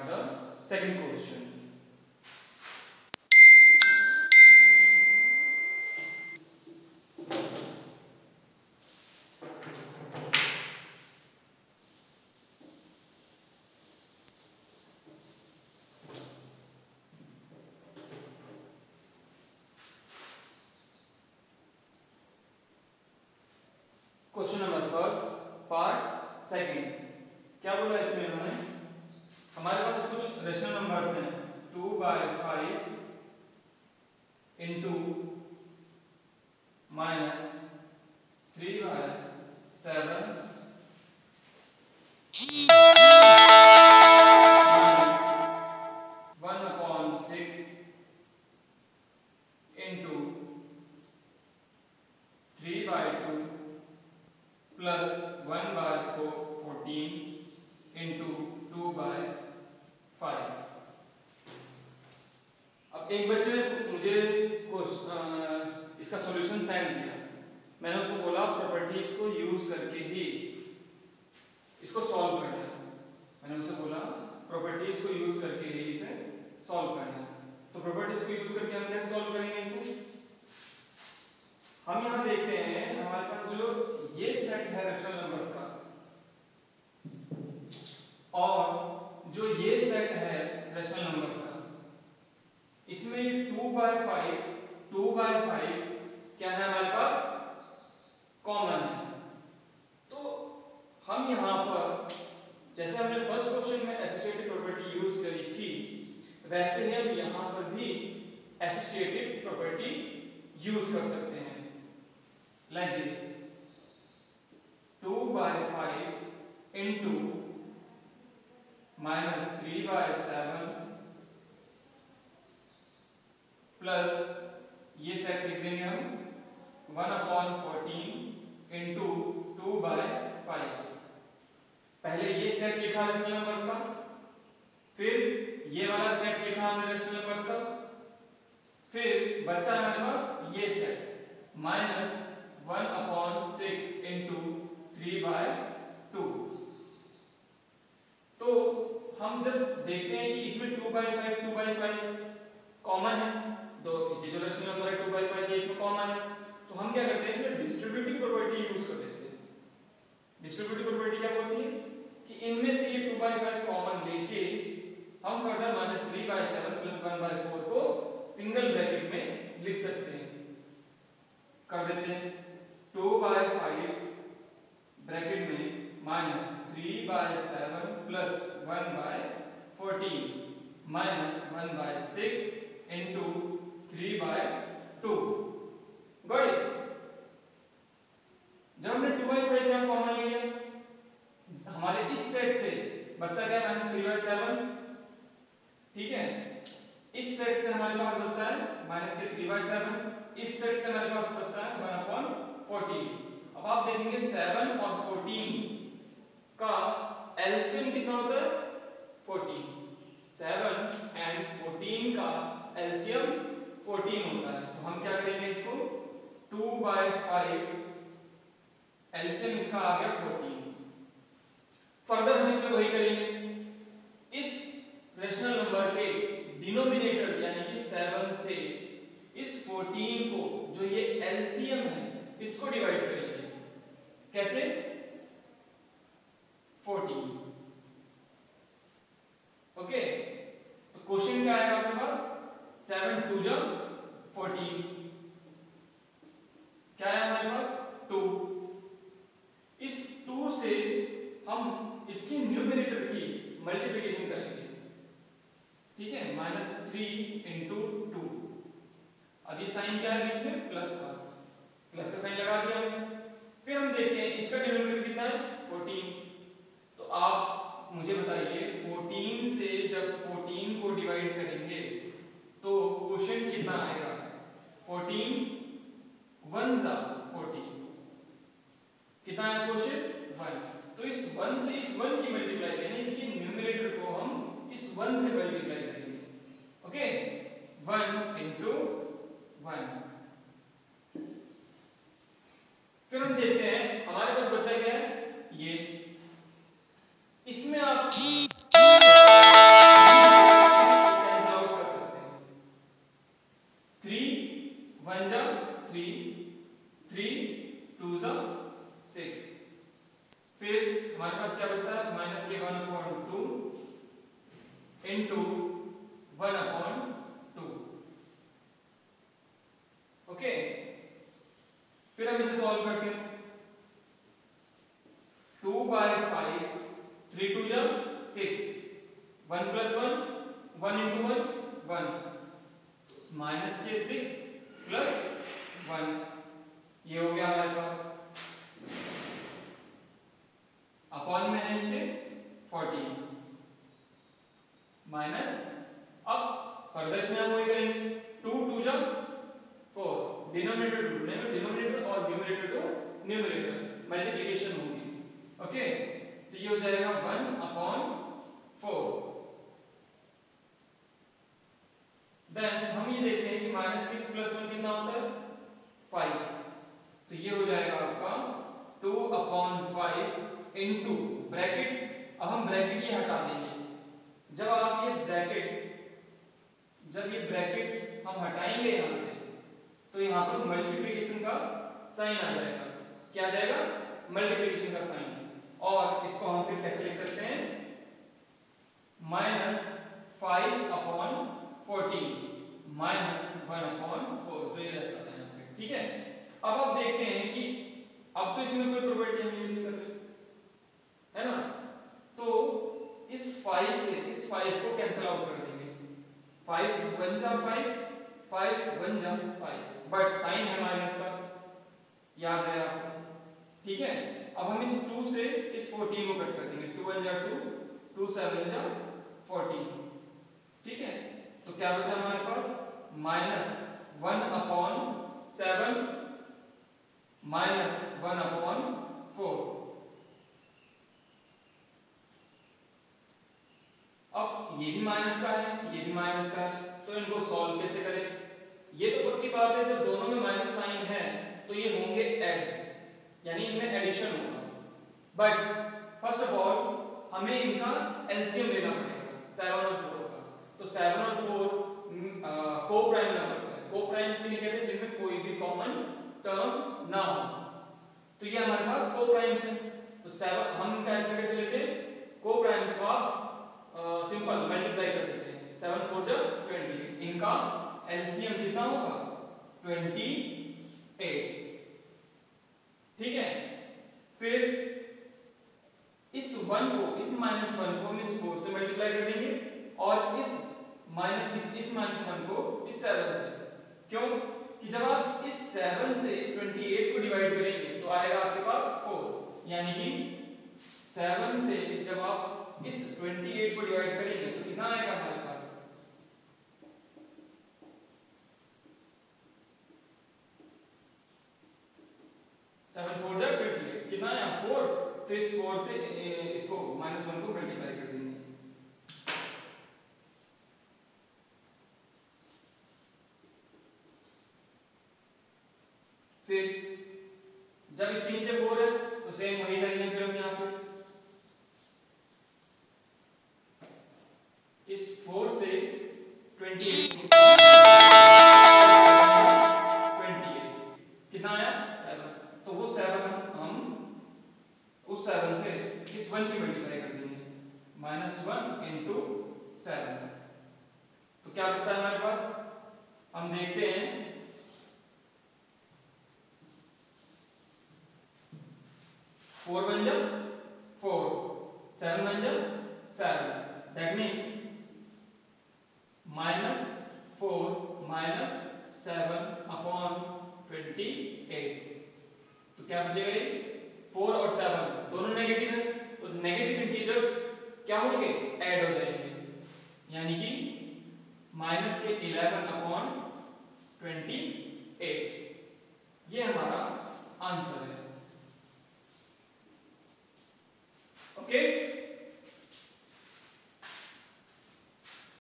start the second question. Question number first part second. क्या बोला इसमें उन्होंने, हमारे पास कुछ रेशनल नंबर्स हैं 2/5 into minus 3/7 minus 1/6 into 3/2 plus 1/14 into 2/5। अब एक बच्चे ने मुझे इसका सॉल्यूशन सेंड किया, मैंने उसको बोला प्रॉपर्टीज को यूज करके ही इसको सॉल्व करना है। मैंने उससे बोला प्रॉपर्टीज को यूज करके ही इसे सॉल्व करना है। तो प्रॉपर्टीज को यूज करके हम कैसे सॉल्व करेंगे इसे, हम यहां देखते हैं हमारे पास जो ये सेट है रेशनल नंबर्स का और जो ये सेट है रेशनल नंबर्स का, इसमें 2/5 क्या है हमारे पास कॉमन है। तो हम यहां पर जैसे हमने फर्स्ट क्वेश्चन में एसोसिएटिव प्रॉपर्टी यूज करी थी, वैसे ही हम यहां पर भी एसोसिएटिव प्रॉपर्टी यूज कर सकते हैं like this 2/5 into minus 3/7 plus ये सेट लिख देंगे हम 1/14 into 2/5। पहले ये सेट लिखा रेशनल नंबर्स का, फिर ये वाला सेट लिखा हमने रेशनल नंबर्स का, फिर बचता है हमारे पास ये सेट माइनस 1/6 into 3/2। तो हम जब देखते हैं कि इसमें 2/5 कॉमन है, तो ये जो रेशनल नंबर है 2/5 ये इसमें कॉमन है, तो हम क्या करते हैं इसमें डिस्ट्रीब्यूटिव प्रॉपर्टी यूज कर देते हैं। डिस्ट्रीब्यूटिव प्रॉपर्टी क्या बोलती है कि इनमें से ये 2/5 कॉमन लेके हम फर्दर -3/7 प्लस 1/4 को सिंगल ब्रैकेट में लिख सकते हैं। कर देते हैं 2/5 ब्रैकेट में minus 3/7 plus 1/14 minus 1/6 into 3/2। Got it. जब हमने 2/5 का कॉमन ले लिया, हमारे इस सेट से बचता क्या है -3/7, ठीक है। इस सेट से हमारे पास बचता है माइनस के 3/7, इस सेट से हमारे पास बचता है 1/14। अब आप देखेंगे 7 और 14 का एलसीएम कितना होता है 14। 7 एंड 14 का एलसीएम 14 होता है। तो हम क्या करेंगे इसको 2/5 एलसीएम इसका आ गया 14। फर्दर हम इसमें वही करेंगे, इस रेशनल नंबर के डिनोमिनेटर यानी कि 7 से इस 14 को जो ये एलसीएम है इसको डिवाइड करेंगे। कैसे 14। ओके, तो क्वेश्चन क्या आएगा आपके पास 7 2 जा 14, क्या है हमारे पास 2। इस 2 से हम इसकी न्यूमरेटर की मल्टीप्लिकेशन करेंगे, ठीक है, -3 into 2। अब ये साइन क्या है बीच में प्लस का साइन लगा दिया हमने। फिर हम देखते हैं इसका डिनोमिनेटर कितना है 14। तो आप मुझे बताइए 14 से जब 14 को डिवाइड करेंगे तो क्वोशिएंट कितना आएगा 14 1 जा 14, कितना है क्वोशिएंट 1। तो इस 1 से इस 1 की मल्टीप्लाई यानी इसकी न्यूमरेटर को हम इस 1 से मल्टीप्लाई करेंगे। Okay 1 into 1। फिर हम देखते हैं हमारे पास बचा क्या है ये, इसमें आप फिर हमारे पास क्या बचता है, माइनस के 1/2 इंटू 1/2। ओके, फिर हम इसे सॉल्व करते हैं। 2/5, 3 2 जा 6, 1 + 1 1 × 1 1, माइनस के 6 + 1, ये हो गया हमारे पास अपॉन में है इसके 14 माइनस। अब फर्दर इसमें हम वही करेंगे, 2 2 जा 4, डिनोमिनेटर टू डिनोमिनेटर और न्यूमरेटर टू न्यूमरेटर, मल्टीप्लिकेशन होगी। ओके, तो ये हो जाएगा 1/4। देन हम ये देखते हैं कि -6 + 1 कितना होता है, 5। तो ये हो जाएगा आपका 2/5 इंटू ब्रैकेट। अब हम ब्रैकेट ये हटा देंगे। जब ये ब्रैकेट हम हटाएंगे यहां से, तो यहां पर मल्टीप्लिकेशन का साइन आ जाएगा। क्या आ जाएगा, मल्टीप्लिकेशन का साइन। और इसको हम फिर कैसे लिख सकते हैं, -5/14 -1/4, जो ये रहता है यहाँ पे। ठीक है, अब आप देखते हैं कि अब तो इसमें कोई प्रॉपर्टी हम यूज नहीं कर रहे, है ना, तो इस 5 से इस 5 को कैंसिल आउट कर देंगे। 5 1 जा 5, 5 1 जा 5, बट साइन है माइनस का, याद है आपको। ठीक है, अब हम इस 2 से इस 14 को कट कर देंगे। 2 1 जा 2, 2 7 जा 14। ठीक है, तो क्या बचा हमारे पास, -1/7 -1/4। अब ये भी माइनस का है, ये भी माइनस का है, तो इनको सॉल्व कैसे करें। ये तो पक्की बात है, जब दोनों में माइनस साइन है तो ये होंगे ऐड, यानी इनमें एडिशन होगा। बट फर्स्ट ऑफ ऑल हमें इनका एलसीएम लेना पड़ेगा 7 और 4 का। तो 7 और 4 को प्राइम नंबर्स हैं। को प्राइम्स किन्हें कहते हैं, जिनमें कोई भी कॉमन टर्म ना हो। तो ये हमारे पास को प्राइम्स हैं। तो 7 हम इनका आंसर कैसे लेते हैं, को प्राइम्स को आप सिंपल मल्टीप्लाई कर देते हैं। 7 4 जा 20, इनका एलसीएम कितना होगा, 28। ठीक है, फिर इस 1 को, इस -1 को हम इस 4 से मल्टीप्लाई कर देंगे और इस -1 को इस 7 से। क्यों कि जब आप इस 7 से इस 28 को डिवाइड करेंगे तो आएगा आपके पास 4, यानी कि 7 से जब आप इस 28 को डिवाइड करेंगे तो कितना आएगा हमारे पास, 7 4 जा 28, कितना आया 4। तो इस 4 से इसको -1 को मल्टीप्लाई कर देंगे। फिर जब इसके नीचे 4 है तो सेम वही करेंगे। फिर हम यहाँ पे इस 4 से 28 कितना आया 7। तो वो 7 हम उस 7 से इस 1 की मल्टीप्लाई कर देंगे, -1 इंटू 7। तो क्या बचता है हमारे पास, हम देखते हैं 4 1 जा 4, 7 1 जा 7, दैट मीन्स -4 -7/28। तो क्या बचेगा, ये 4 और 7 दोनों नेगेटिव है, तो नेगेटिव इंटीजर्स क्या होंगे, ऐड हो जाएंगे, यानी कि -11/28। ये हमारा आंसर है।